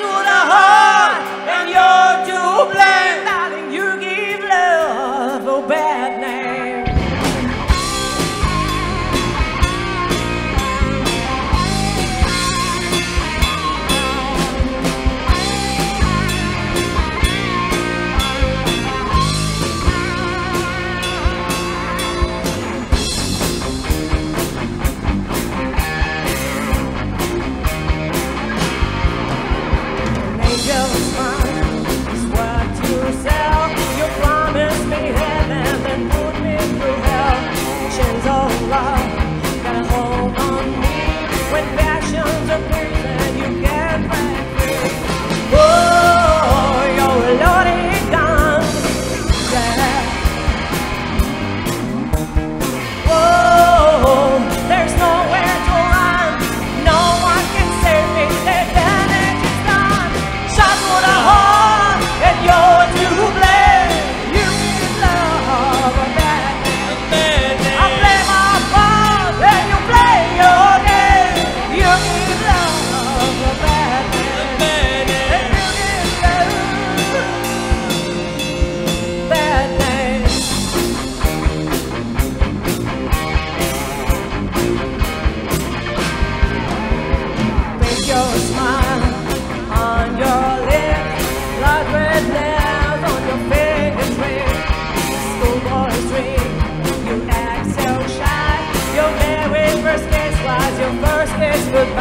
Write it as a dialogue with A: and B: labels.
A: to the heart, and you're to blame. Darling, you give love a bad name. Your smile on your lips, blood red nails on your fingertips. Schoolboy's dream, you act so shy. Your very first kiss was your first kiss goodbye.